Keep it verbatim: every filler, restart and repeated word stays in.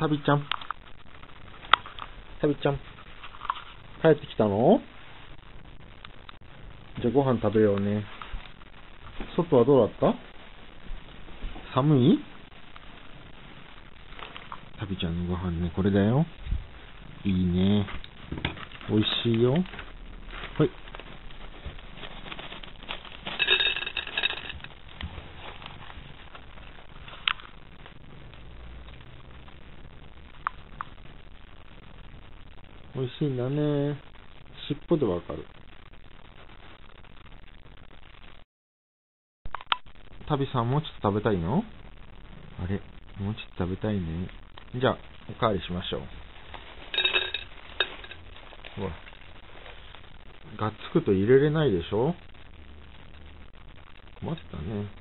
タビちゃん。タビちゃん。帰ってきたの？じゃあご飯食べようね。外はどうだった？寒い？タビちゃんのご飯ね、これだよ。いいね。美味しいよ。はい。美味しいんだね。尻尾でわかる。タビさんもうちょっと食べたいの？あれ、もうちょっと食べたいね。じゃあ、おかわりしましょう。ほら。がっつくと入れれないでしょ？困ったね。